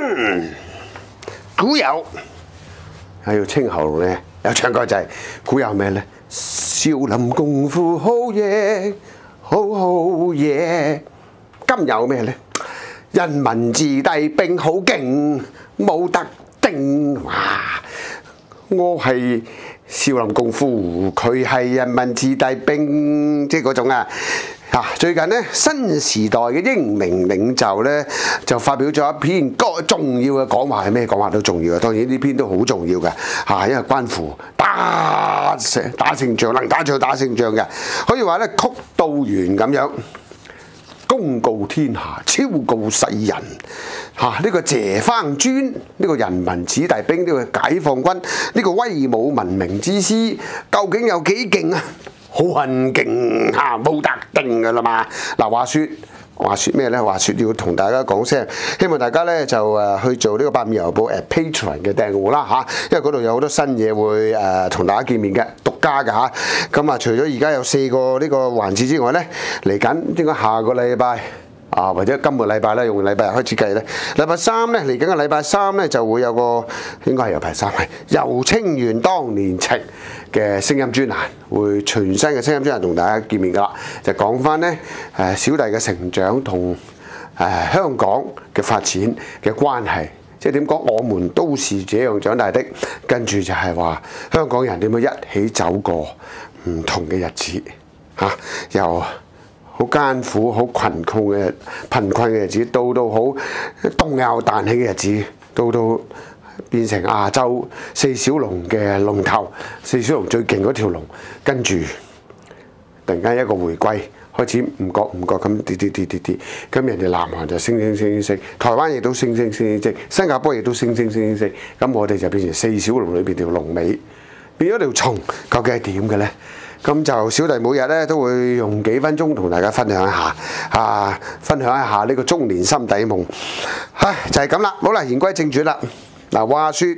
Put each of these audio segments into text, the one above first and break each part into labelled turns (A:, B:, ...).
A: 古有係要清喉嚨咧，有唱歌就係古有咩咧？少林功夫好嘢，好好嘢。今有咩咧？人民子弟兵好勁，冇得頂哇！我係少林功夫，佢係人民子弟兵，即係嗰種啊！最近咧，新時代嘅英明領袖咧就發表咗一篇重要嘅講話，係咩講話都重要嘅。當然呢篇都好重要嘅因為關乎打勝仗，能打仗打勝仗嘅，可以話咧曲道圓咁樣，公告天下，昭告世人。呢個謝芳尊，呢個人民子弟兵，呢個解放軍，呢個威武文明之師，究竟有幾勁啊？好狠勁冇得定噶啦嘛！嗱，話説咩咧？話説要同大家講聲，希望大家咧就去做呢個《八五郵報》Patreon 嘅訂戶啦因為嗰度有好多新嘢會同大家見面嘅，獨家嘅咁除咗而家有4個呢個環節之外咧，嚟緊應該下個禮拜。或者今個禮拜咧，用禮拜日開始計咧，禮拜三咧嚟緊嘅禮拜三咧就會有個應該係禮拜三係游清源當年情嘅聲音專欄，會全新嘅聲音專欄同大家見面噶啦，就講翻咧小弟嘅成長同香港嘅發展嘅關係，即係點講？我們都是這樣長大的，跟住就係話香港人點樣一起走過唔同嘅日子由好艱苦、好貧困嘅日子，到好動搖彈起嘅日子，到變成亞洲4小龍嘅龍頭，4小龍最勁嗰條龍，跟住突然間一個回歸，開始唔覺咁跌，咁人哋南韓就升，台灣亦都升，新加坡亦都升，咁我哋就變成4小龍裏邊條龍尾，變咗條蟲，究竟係點嘅咧？咁就小弟每日咧都會用幾分鐘同大家分享一下呢個中年心底夢，就係咁啦。好啦，言歸正傳啦。嗱，話說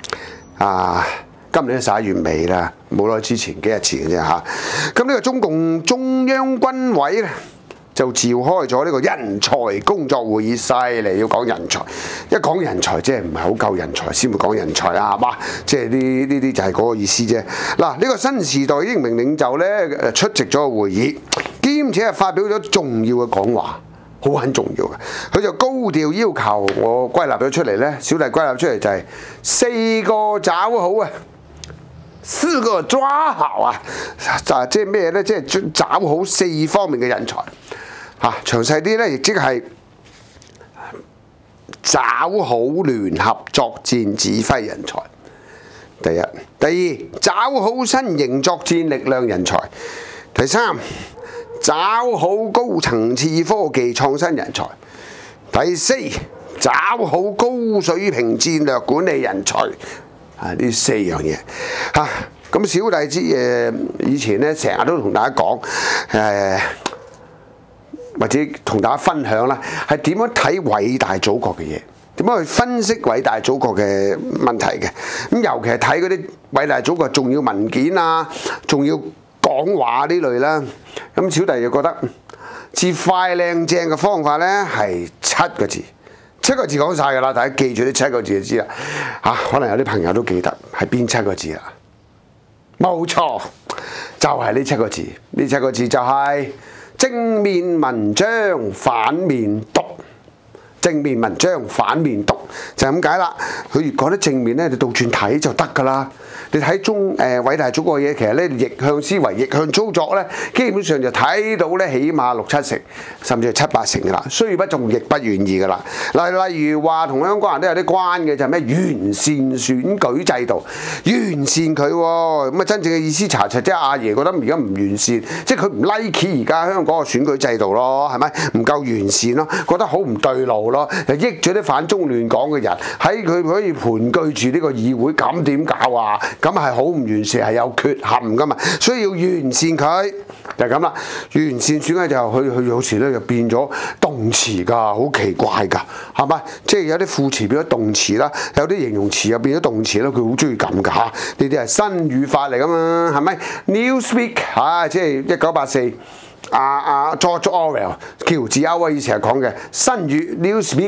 A: 今年11月尾啦，冇耐之前幾日前嘅啫咁呢個中共中央軍委咧就召開咗呢個人才工作會議，犀利要講人才。一講人才，即係唔係好夠人才先會講人才係嘛？即係呢啲就係嗰個意思啫。嗱，呢個新時代英明領袖咧出席咗個會議，兼且係發表咗重要嘅講話，很重要嘅。佢就高調要求，我歸納咗出嚟咧，小弟歸納出嚟就係4個找好4個抓好即係咩咧？即係找好4方面嘅人才。詳細啲咧，亦即係找好聯合作戰指揮人才。第一，第二，找好新型作戰力量人才。第三，找好高層次科技創新人才。第四，找好高水平戰略管理人才。呢4樣嘢咁小弟以前咧成日都同大家講或者同大家分享啦，係點樣睇偉大祖國嘅嘢，點樣去分析偉大祖國嘅問題嘅。咁尤其係睇嗰啲偉大祖國重要文件重要講話呢類啦。咁小弟就覺得至快靚正嘅方法咧係7個字，7個字講晒㗎啦，大家記住呢7個字就知啦。可能有啲朋友都記得係邊7個字啦？冇錯，就係呢7個字。呢7個字就係正面文章反面讀，正面文章反面讀就係咁解啦。佢越講得正面咧，你倒轉睇就得㗎啦。你睇偉大祖國嘅嘢，其實咧逆向思維、逆向操作咧，基本上就睇到咧，起碼6、7成，甚至係7、8成㗎啦。雖不中，亦不願意㗎啦。例如話同香港人都有啲關嘅，就係咩完善選舉制度，完善佢喎。咁真正嘅意思查實即係阿爺覺得而家唔完善，即係佢唔 like 而家香港嘅選舉制度咯，係咪？唔夠完善咯，覺得好唔對路咯，又益咗啲反中亂港嘅人喺佢可以盤踞住呢個議會，咁點搞啊？咁係好唔完善，係有缺陷噶嘛，所以要完善佢就係咁啦。完善選舉就佢有時咧就變咗動詞㗎，好奇怪㗎，係咪？即係有啲副詞變咗動詞啦，有啲形容詞又變咗動詞啦，佢好中意咁㗎嚇。呢啲係新語法嚟㗎嘛，係咪 ？Newspeak 即係1984。George Orwell 喬治歐威爾成日講嘅新語 Newspeak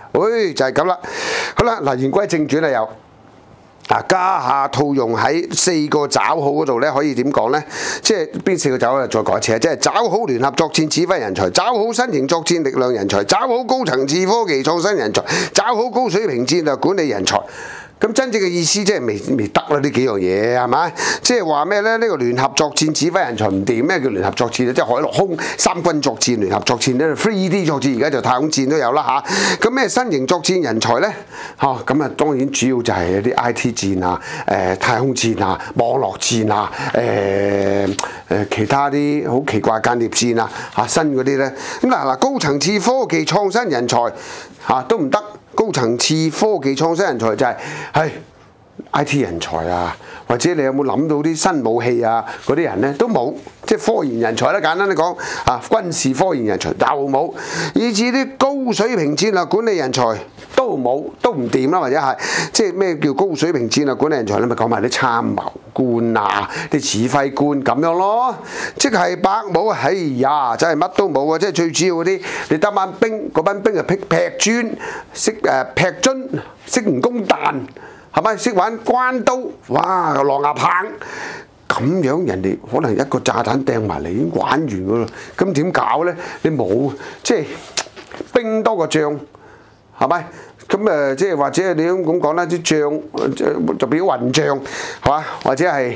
A: 就係咁啦。好啦，嗱言歸正傳啊，又。家下套用喺4個抓好嗰度咧，可以點講咧？即係邊4個抓好？再講一次啊！即係抓好聯合作戰指揮人才，抓好新型作戰力量人才，抓好高層次科技創新人才，抓好高水平戰略管理人才。咁真正嘅意思即係未得啦，呢幾樣嘢係咪？即係話咩咧？呢個聯合作戰指揮人才唔掂，咩叫聯合作戰咧？即係海陸空三軍作戰、聯合作戰咧，3D 作戰而家就太空戰都有啦嚇。咁咩新型作戰人才咧？咁啊當然主要就係一啲 IT 戰啊、太空戰啊、網絡戰啊、其他啲好奇怪間諜戰啊新嗰啲咧。咁嗱高層次科技創新人才都唔得。高層次科技創新人才就係 IT 人才啊，或者你有冇諗到啲新武器啊嗰啲人咧都冇，即係科研人才啦，簡單啲講軍事科研人才又冇，以至啲高水平戰略管理人才都冇，都唔掂啦，或者係即係咩叫高水平戰略管理人才咧？咪講埋啲參謀官啊、啲指揮官咁樣咯，即係白冇啊！哎呀，真係乜都冇啊！即係最主要嗰啲，你得班兵，嗰班兵啊劈磚，識劈樽，識蜈蚣彈。係咪識玩關刀？哇！狼牙棒咁樣，人哋可能一個炸彈掟埋嚟已經玩完噶啦。咁點搞咧？你冇即係兵多過將，係咪？咁即係或者你咁講啦，啲將就變咗混將，係嘛？或者係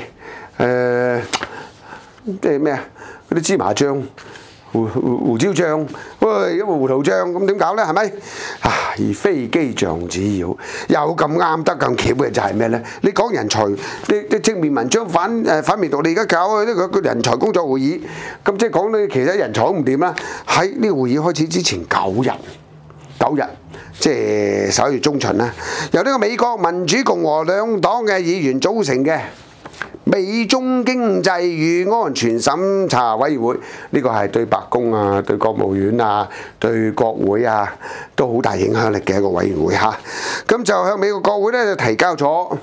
A: 即係咩啊？嗰啲芝麻醬。胡椒醬，喂，因為胡桃醬咁點搞咧？係咪？而飛機象子妖又咁啱得咁巧嘅就係咩咧？你講人才，你正面文章反面讀，你而家搞呢個人才工作會議，咁即係講你其實人才都唔掂啦。喺呢個會議開始之前9日，即係11月中旬啦，由呢個美國民主共和兩黨嘅議員組成嘅美中經濟與安全審查委員會，呢個係對白宮啊、對國務院啊、對國會啊都好大影響力嘅一個委員會嚇。咁就向美國國會咧就提交咗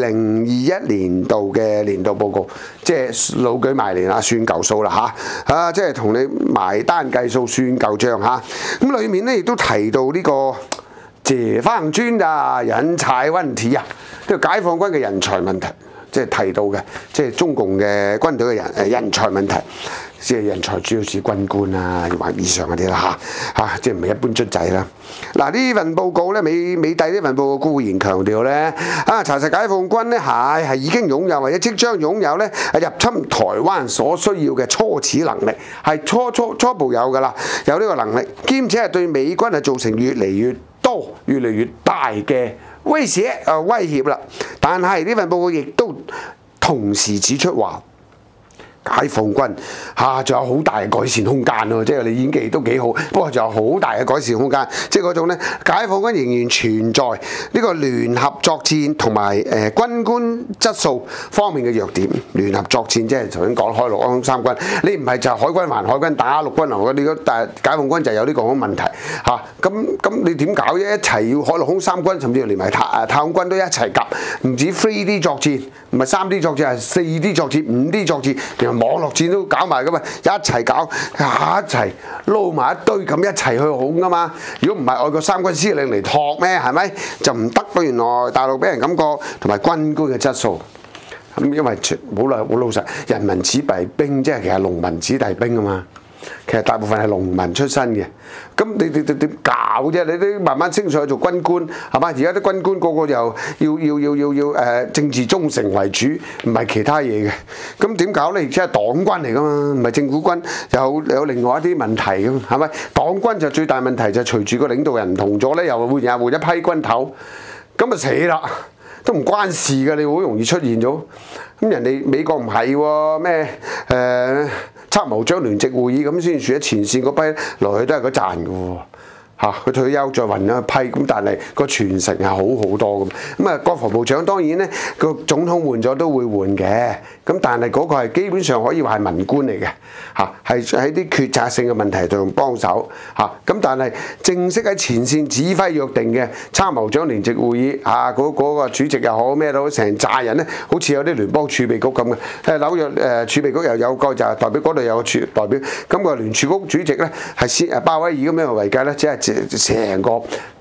A: 2021年度嘅年度報告，即係老舉埋年啦，算夠數啦嚇，即係同你埋單計數算夠帳嚇。咁裡面咧亦都提到呢個解放軍啊人才問題啊，呢個解放軍嘅人才問題。即係提到嘅，即係中共嘅軍隊嘅人才問題，即係人才主要是軍官啊或以上嗰啲啦嚇，即係唔係一般卒仔啦。嗱呢份報告咧，美帝呢份報告固然強調咧，查實解放軍咧係已經擁有或者即將擁有咧入侵台灣所需要嘅初始能力，係初步有㗎啦，有呢個能力，兼且係對美軍係造成越嚟越多、越嚟越大嘅威脅啦，但係呢份報告亦都同時指出話，解放軍仲有好大嘅改善空間喎，即係你演技都幾好，不過仲有好大嘅改善空間，即係嗰種咧，解放軍仍然存在呢個聯合作戰同埋軍官質素方面嘅弱點。聯合作戰即係頭先講海陸空三軍，你唔係就海軍還海軍打陸軍啊？你但係解放軍就有呢個問題嚇。咁你點搞啫？一齊要海陸空三軍，甚至連埋太空軍都一齊夾，唔止 3D 作戰，唔係3D 作戰，係 4D 作戰、5D 作戰，網絡戰都搞埋噶嘛，一齊搞，一齊撈埋一堆咁一齊去好噶嘛。如果唔係外國三軍司令嚟托咩？係咪就唔得咯？原來大陸俾人感覺同埋軍官嘅質素咁，因為好老實，人民子弟兵即係其實農民子弟兵啊嘛。其實大部分係農民出身嘅，咁你點搞啫？你都慢慢升上去做軍官，係嘛？而家啲軍官個個又要政治忠誠為主，唔係其他嘢嘅。咁點搞咧？而且係黨軍嚟噶嘛，唔係政府軍，有另外一啲問題噶嘛，係咪？黨軍就最大問題就隨住個領導人唔同咗咧，又換一批軍頭，咁啊死啦！都唔關事嘅，你好容易出現咗。咁人哋美國唔係喎，咩參謀長聯席會議咁先算喺前線嗰批來去都係嗰賺嘅喎。佢退休再運一批，咁但係個傳承係好多咁。咁啊，國防部長當然咧個總統換咗都會換嘅，咁但係嗰個係基本上可以話係文官嚟嘅，係喺啲決策性嘅問題度幫手咁但係正式喺前線指揮約定嘅參謀長聯席會議嗰個主席又好咩都好，成扎人咧，好似有啲聯邦儲備局咁嘅，紐約儲備局又有個就係代表嗰度有個代表，咁個聯儲局主席咧係鮑威爾咁樣為計咧，即係成個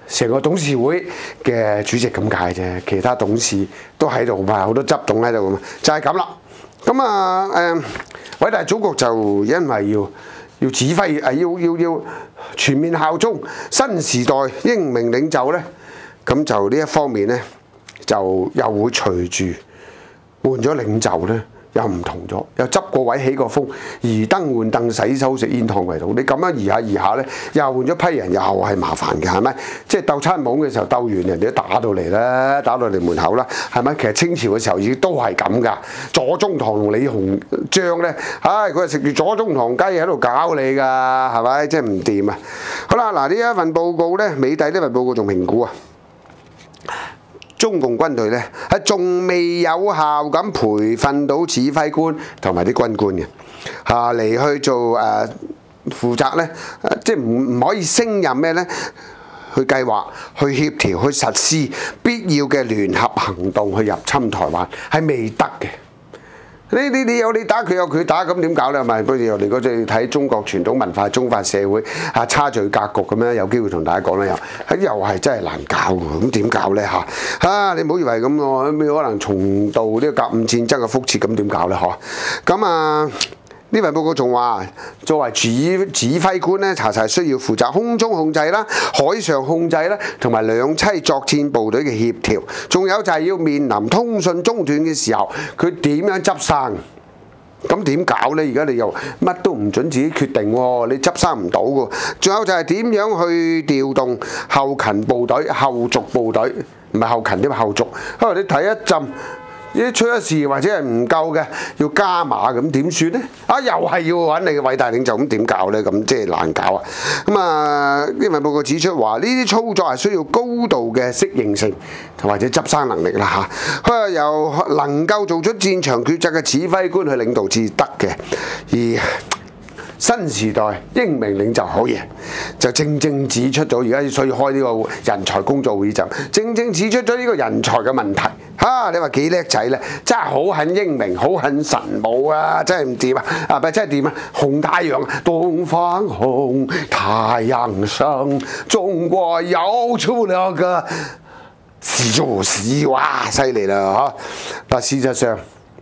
A: 成個董事會嘅主席咁解啫，其他董事都喺度嘛，好多執董喺度咁，就係咁啦。咁啊偉大祖國就因為要指揮要全面效忠新時代英明領袖咧，咁就呢一方面咧就又會隨住換咗領袖咧。又唔同咗，又執個位起個風，移燈換凳，洗手食煙燙為土。你咁樣移下咧，又換咗批人，又係麻煩嘅，係咪？即係鬥餐懵嘅時候，鬥完人哋都打到嚟啦，打到嚟門口啦，係咪？其實清朝嘅時候已經都係咁噶。左宗棠同李鴻章咧，佢係食住左宗棠雞喺度搞你㗎，係咪？即係唔掂啊！好啦，嗱呢一份報告咧，美帝呢份報告仲評估啊。中共軍隊咧係仲未有效咁培訓到指揮官同埋啲軍官嘅嚟去做負責咧，即係唔可以升任咩咧？去計劃、去協調、去實施必要嘅聯合行動去入侵台灣係未得嘅。你有你打，佢有佢打，咁點搞咧？咪不如我哋嗰陣睇中國傳統文化、中法社會差序格局咁樣，有機會同大家講咧又係真係難搞喎。咁點搞咧你唔好以為咁喎，可能重蹈呢個甲午戰爭嘅覆轍，咁點搞咧？咁呢份報告仲話，作為指揮官咧，查實需要負責空中控制啦、海上控制啦，同埋兩棲作戰部隊嘅協調。仲有就係要面臨通訊中斷嘅時候，佢點樣執生？咁點搞呢？而家你又乜都唔準自己決定喎，你執生唔到㗎。仲有就係點樣去調動後勤部隊、後續部隊，唔係後勤添，後續。因為你睇一陣。一出一事或者係唔夠嘅，要加碼咁點算呢？又係要揾你嘅偉大領袖，咁點搞呢？咁即係難搞啊！呢份報告指出話，呢啲操作係需要高度嘅適應性或者執生能力啦嚇。由能夠做出戰場抉擇嘅指揮官去領導至得嘅，而新時代英明領袖好嘢，就正正指出咗而家需要開呢個人才工作會議，就正正指出咗呢個人才嘅問題。你話幾叻仔咧？真係好很英明，好很神武啊！真係唔掂啊！咪真係掂啊！紅太陽，東方紅，太陽升，中國又出了個史詩，哇！犀利啦嚇！事實上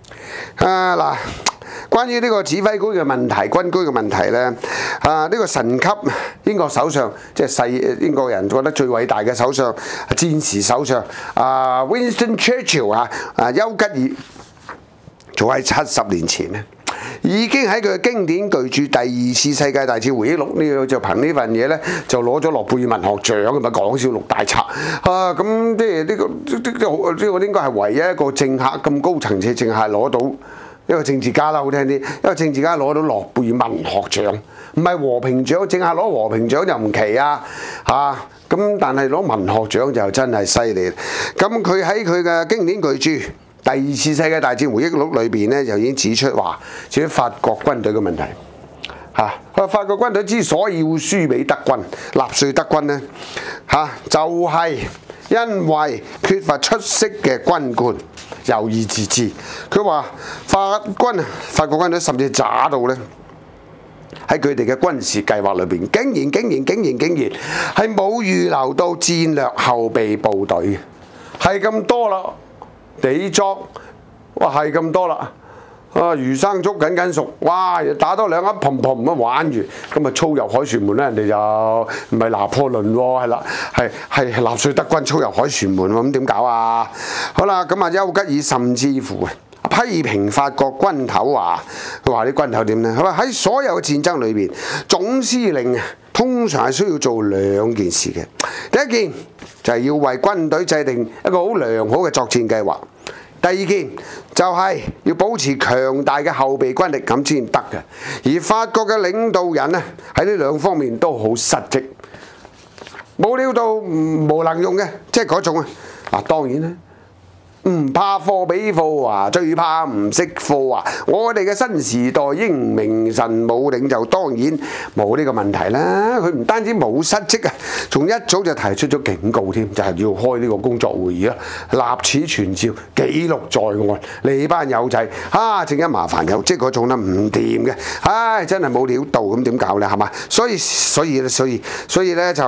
A: 關於呢個指揮官嘅問題、軍官嘅問題咧，呢個神級英國首相，即係英國人覺得最偉大嘅首相、戰時首相Winston Churchill 丘吉爾，早喺70年前咧，已經喺佢嘅經典巨著《第二次世界大戰回憶錄》呢個就憑呢份嘢咧，就攞咗諾貝爾文學獎，咪講笑6大冊咁即係呢個應該係唯一一個政客咁高層次政客攞到。一個政治家啦，好聽啲，一個政治家攞到諾貝爾文學獎，唔係和平獎，政客攞和平獎就唔奇咁但係攞文學獎就真係犀利。咁佢喺佢嘅經典巨著《第二次世界大戰回憶錄》裏邊咧，就已經指出話，至於法國軍隊嘅問題佢話法國軍隊之所以會輸俾德軍、納粹德軍咧就係因為缺乏出色嘅軍官。有意自知，佢話法國軍隊甚至渣到咧，喺佢哋嘅軍事計劃裏邊，竟然係冇預留到戰略後備部隊，係咁多啦，地作係咁多啦，魚生粥緊熟，哇！打多2粒砰咁玩完，咁操入海船門咧，人哋就唔係拿破崙喎，係啦，係納粹德軍操入海船門喎，咁點搞啊？好啦，咁丘吉爾甚至乎批評法國軍頭話，佢話啲軍頭點咧？佢話喺所有嘅戰爭裏邊，總司令通常係需要做2件事嘅。第一件就係要為軍隊制定一個好良好嘅作戰計劃。第二件就係要保持強大嘅後備軍力，咁先得嘅。而法國嘅領導人咧，喺呢2方面都好失職，冇料到無能用嘅，即係嗰種當然啦。唔怕貨比貨最怕唔識貨我哋嘅新時代英明神武領袖當然冇呢個問題啦。佢唔單止冇失職仲一早就提出咗警告添，就係要開呢個工作會議立此傳召，記錄在案。你班友仔正一麻煩有，即係嗰種唔掂嘅，真係冇料到咁點搞咧？係嘛？所以咧就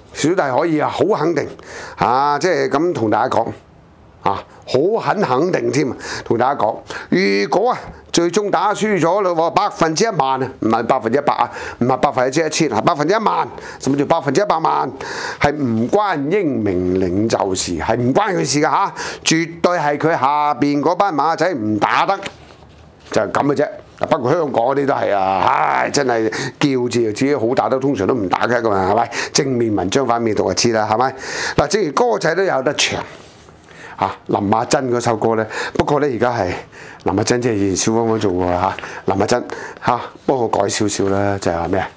A: 小弟可以啊，好肯定啊，即係咁同大家講啊，好肯定添，同大家講，如果啊最終打輸咗嘞喎，100%啊，唔係100%啊，唔係100%1000啊，100%10000，甚至100%100萬，係唔關英明領袖事，係唔關佢事㗎嚇，絕對係佢下邊嗰班馬仔唔打得，就係咁嘅啫。不過香港嗰啲都係啊，唉，真係叫字自己好打得，通常都唔打嘅嘛，係咪？正面文章反面讀就知啦，係咪？嗱，正如歌仔都有得唱嚇，林亞珍嗰首歌咧，不過咧而家係林亞珍即係以前小芳芳做過嚇，林亞珍嚇幫我改少少啦，就係話咩啊？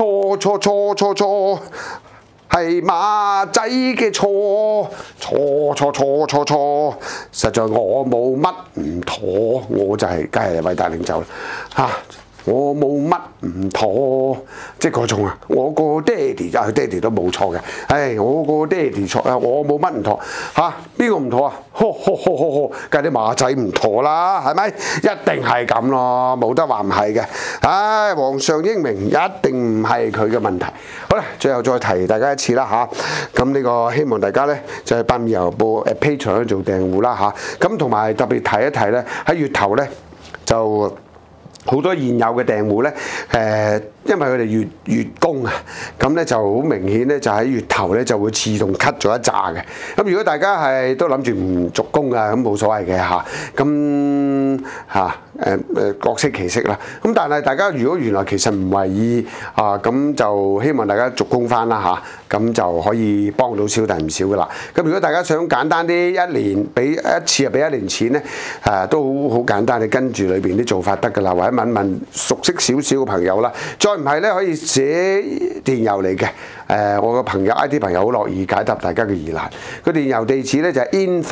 A: 錯係馬仔嘅錯，錯，實在我冇乜唔妥，我就係梗係偉大領袖啦嚇。我冇乜唔妥，即係嗰種啊！我個爹哋佢爹哋都冇錯嘅，唉，我個爹哋錯啊！我冇乜唔妥嚇，邊個唔妥啊？梗係啲馬仔唔妥啦，係咪？一定係咁咯，冇得話唔係嘅。唉，皇上英明一定唔係佢嘅問題。好啦，最後再提大家一次啦嚇，咁呢個希望大家咧就係百面郵報Patreon 做訂戶啦嚇，咁同埋特別提一提咧喺月頭咧就。好多現有嘅訂戶咧，因為佢哋月供啊，咁咧就好明顯咧，就喺月頭咧就會自動 cut 咗一紮嘅。咁如果大家係都諗住唔續供啊，咁冇所謂嘅嚇。咁嚇各適其適啦。咁但係大家如果原來其實唔為意啊，咁就希望大家續供翻啦嚇，咁就可以幫到小弟唔少噶啦。咁如果大家想簡單啲，一年俾一次就俾1年錢咧，都好簡單，你跟住裏邊啲做法得噶啦，或者問問熟悉少少嘅朋友啦。再唔係咧，可以寫電郵嚟嘅。我個朋友 IT 朋友好樂意解答大家嘅疑難。個電郵地址咧就係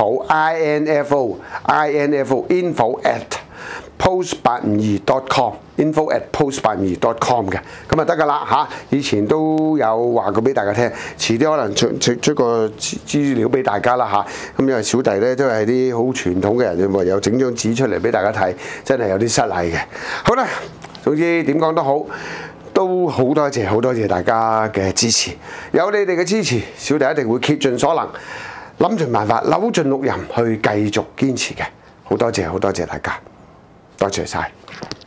A: info@post852.com，info@post852.com 嘅，咁啊得噶啦嚇。以前都有話過俾大家聽，遲啲可能出個資料俾大家啦嚇。咁因為小弟咧都係啲好傳統嘅人，唯有整張紙出嚟俾大家睇，真係有啲失禮嘅。好啦，總之點講都好。都好多謝大家嘅支持，有你哋嘅支持，小弟一定會竭盡所能，諗盡辦法，扭盡六壬去繼續堅持嘅。好多謝大家，多謝晒。